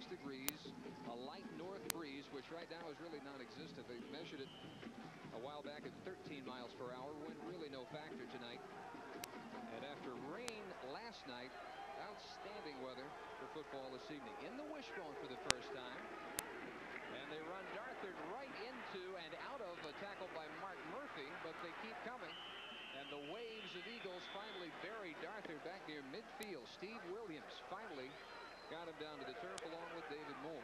degrees, a light north breeze, which right now is really non-existent. They measured it a while back at 13 miles per hour. Wind really no factor tonight. And after rain last night, outstanding weather for football this evening. In the wishbone for the first time. And they run Darthard right into and out of a tackle by Mark Murphy, but they keep coming. And the waves of Eagles finally buried Darthard back near midfield. Steve Williams finally got him down to the turf along with David Moore.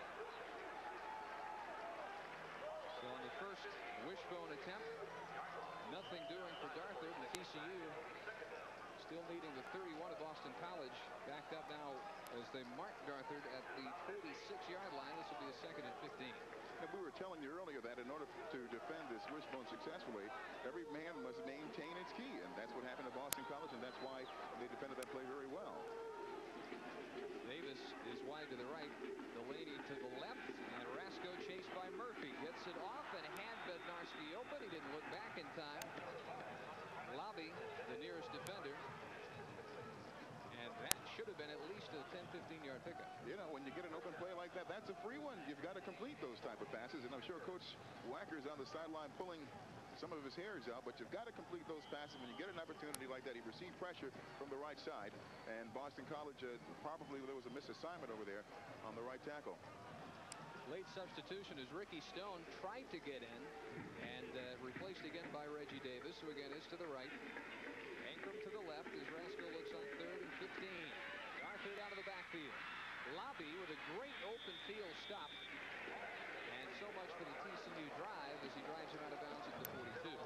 So on the first wishbone attempt, nothing doing for Darthard, and TCU still needing the 31 of Boston College. Backed up now as they mark Darthard at the 46-yard line. This will be a 2nd and 15. And we were telling you earlier that in order to defend this wishbone successfully, every man must maintain its key, and that's what happened at Boston College, and that's why they defended that play very well. Davis is wide to the right, Delaney to the left, and Rasco chased by Murphy. Gets it off and had Bednarski open. He didn't look back in time. Lobby, the nearest defender. And that should have been at least a 10-15-yard pickup. You know, when you get an open play like that, that's a free one. You've got to complete those type of passes. And I'm sure Coach Wacker's on the sideline pulling some of his hairs out, but you've got to complete those passes when you get an opportunity like that. He received pressure from the right side, and Boston College probably there was a misassignment over there on the right tackle. Late substitution as Ricky Stone tried to get in and replaced again by Reggie Davis, who again is to the right. Ingram to the left as Rasco looks on 3rd and 15. Darthard out of the backfield. Lobby with a great open field stop. And so much for the TCU drive as he drives him out of bounds at the 42.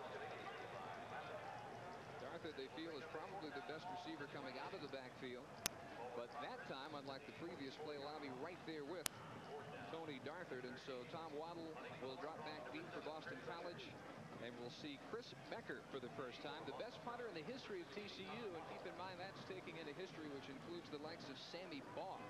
Darthard, they feel, is probably the best receiver coming out of the backfield. But that time, unlike the previous play, Lobby right there with Tony Darthard. And so Tom Waddle will drop back deep for Boston College. And we'll see Chris Becker for the first time, the best punter in the history of TCU. And keep in mind, that's taking into history, which includes the likes of Sammy Baugh.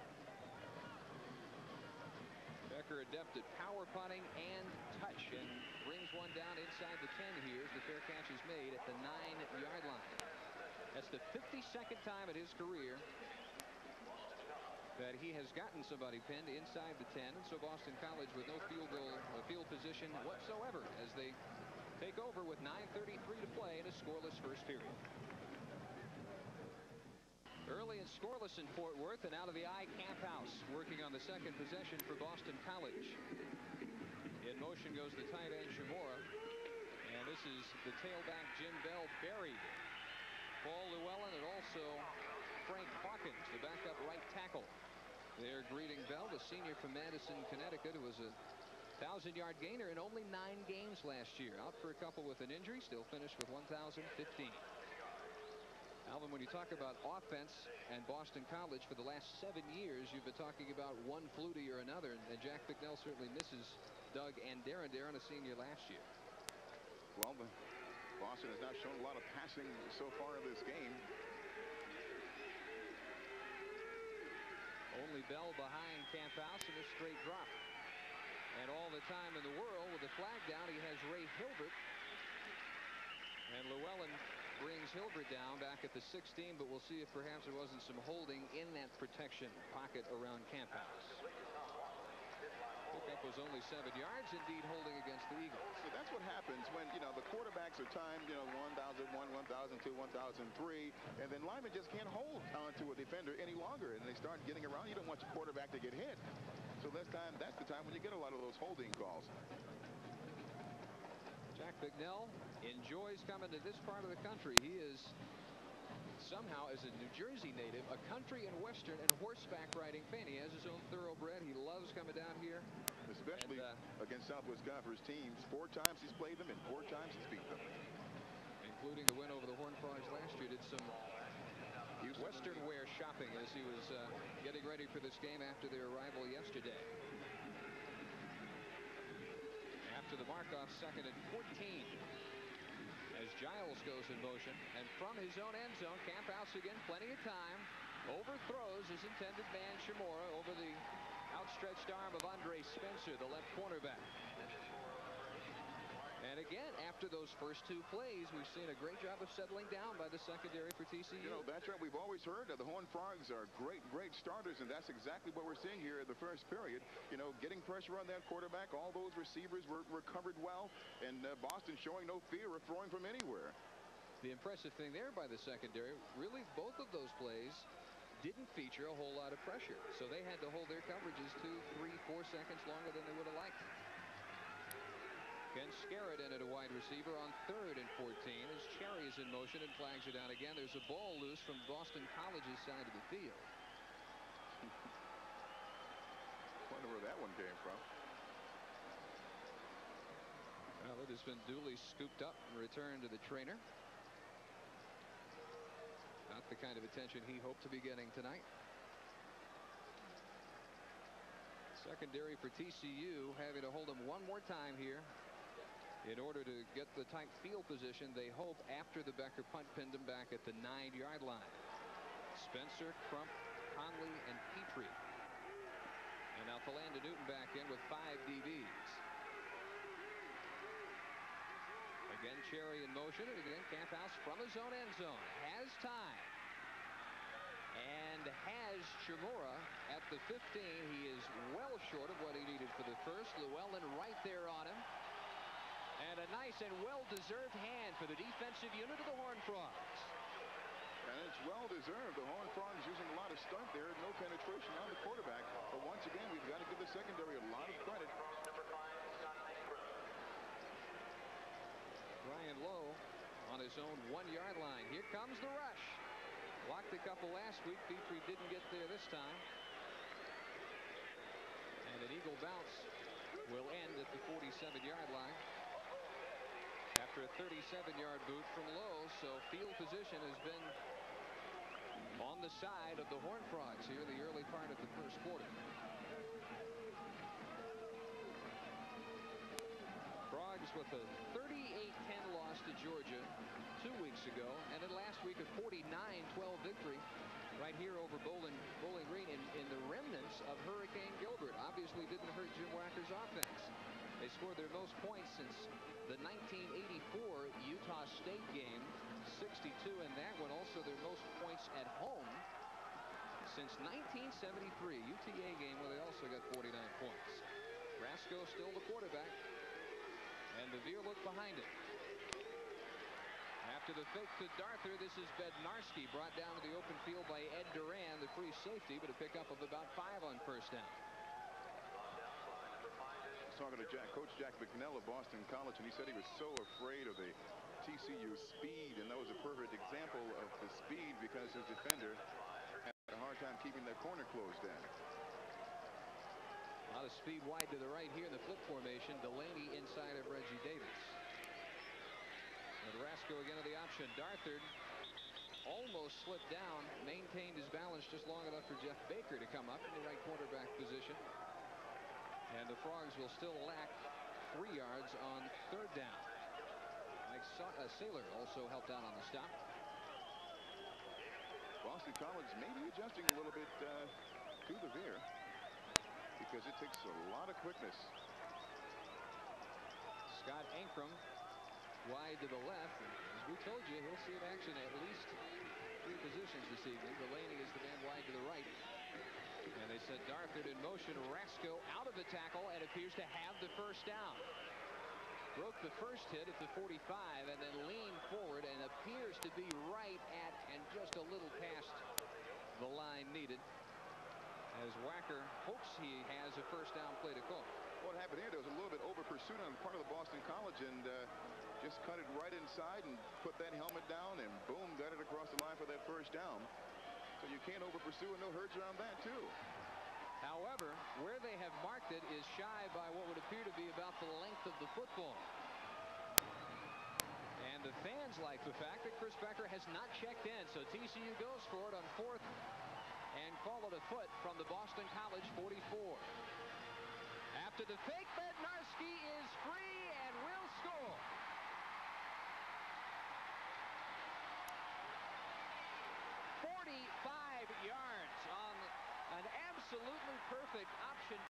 Becker adept at power punting and touch, and brings one down inside the 10 here as the fair catch is made at the 9-yard line. That's the 52nd time in his career that he has gotten somebody pinned inside the 10. And so Boston College with no field position whatsoever as they take over with 9:33 to play in a scoreless first period. Early and scoreless in Fort Worth, and out of the I Camp House working on the second possession for Boston College. In motion goes the tight end Shimura, and this is the tailback Jim Bell buried. Paul Llewellyn and also Frank Hawkins, the backup right tackle. They're greeting Bell, the senior from Madison, Connecticut, who was a 1,000-yard gainer in only 9 games last year. Out for a couple with an injury, still finished with 1,015. Alvin, when you talk about offense and Boston College for the last 7 years, you've been talking about one Flutie or another, and Jack Bicknell certainly misses Doug and Darren, a senior last year. Well, Boston has not shown a lot of passing so far in this game. Only Bell behind Camp House in a straight drop. And all the time in the world with the flag down, he has Ray Hilbert. And Llewellyn brings Hilbert down back at the 16, but we'll see if perhaps there wasn't some holding in that protection pocket around Camp House. Pickup was only 7 yards, indeed holding against the Eagles. So that's what happens when, you know, the quarterbacks are timed, 1,001, 1,002, 1,003, and then linemen just can't hold onto a defender any longer, and they start getting around. You don't want your quarterback to get hit. So that's the time when you get a lot of those holding calls. Jack Bicknell enjoys coming to this part of the country. He is somehow, as a New Jersey native, a country and western and horseback riding fan. He has his own thoroughbred. He loves coming down here, especially against Southwest Conference teams. 4 times he's played them, and 4 times he's beat them, including the win over the Horned Frogs last year. Did some western wear shopping as he was getting ready for this game after their arrival yesterday. After the mark-off, 2nd and 14. As Giles goes in motion, and from his own end zone, Camp House again, plenty of time, overthrows his intended man Shimura over the outstretched arm of Andre Spencer, the left cornerback. And again, after those first two plays, we've seen a great job of settling down by the secondary for TCU. You know, that's right. We've always heard that the Horned Frogs are great starters, and that's exactly what we're seeing here in the first period. You know, getting pressure on that quarterback. All those receivers were covered well, and Boston showing no fear of throwing from anywhere. The impressive thing there by the secondary, really both of those plays didn't feature a whole lot of pressure. So they had to hold their coverages 2, 3, 4 seconds longer than they would have liked. Ken Scarrett in at a wide receiver on 3rd and 14 as Cherry is in motion and flags it down again. There's a ball loose from Boston College's side of the field. Wonder where that one came from. Well, it has been duly scooped up and returned to the trainer. Not the kind of attention he hoped to be getting tonight. Secondary for TCU having to hold him one more time here in order to get the tight field position they hope after the Becker punt pinned him back at the 9-yard line. Spencer, Crump, Conley, and Petrie. And now Philander Newton back in with 5 DBs. Again, Cherry in motion, and again, Camphouse from his own end zone. Has time. And has Chimura at the 15. He is well short of what he needed for the first. Llewellyn right there on him. And a nice and well-deserved hand for the defensive unit of the Horned Frogs. And it's well-deserved. The Horned Frogs using a lot of stunt there. No penetration on the quarterback. But once again, we've got to give the secondary a lot of credit. Brian Lowe on his own 1-yard line. Here comes the rush. Blocked a couple last week. Petrie didn't get there this time. And an eagle bounce will end at the 47-yard line. After a 37-yard boot from Lowe, so field position has been on the side of the Horned Frogs here in the early part of the first quarter. Frogs with a 38-10 loss to Georgia 2 weeks ago, and then last week a 49-12 victory right here over Bowling Green in the remnants of Hurricane Gilbert. Obviously didn't hurt Jim Wacker's offense. They scored their most points since the 1984 Utah State game, 62 in that one. Also their most points at home since 1973 UTA game where they also got 49 points. Rasco still the quarterback, and the Veer look behind it. After the fake to Darther, this is Bednarski brought down to the open field by Ed Duran, the free safety, but a pickup of about 5 on first down. Talking to Coach Jack McNell of Boston College, and he said he was so afraid of the TCU speed, and that was a perfect example of the speed because his defender had a hard time keeping that corner closed in. A lot of speed wide to the right here in the flip formation. Delaney inside of Reggie Davis. And Rasco again to the option. Darthard almost slipped down, maintained his balance just long enough for Jeff Baker to come up in the right quarterback position. And the Frogs will still lack 3 yards on third down. Mike Saylor also helped out on the stop. Boston College may be adjusting a little bit to the Veer because it takes a lot of quickness. Scott Ankrum wide to the left. And as we told you, he'll see it action at least 3 positions this evening. Delaney is the man wide to the right. And they said Darthard in motion. Rasco out of the tackle and appears to have the first down. Broke the first hit at the 45 and then leaned forward and appears to be right at and just a little past the line needed, as Wacker hopes he has a first down play to call. What happened here, there was a little bit over pursuit on the part of the Boston College, and just cut it right inside and put that helmet down, and boom, got it across the line for that first down. So you can't over pursue, and no hurts around that too. However, where they have marked it is shy by what would appear to be about the length of the football. And the fans like the fact that Chris Becker has not checked in, so TCU goes for it on 4th and call it a foot from the Boston College 44. After the fake, Bednarski is free and will score. Yards on an absolutely perfect option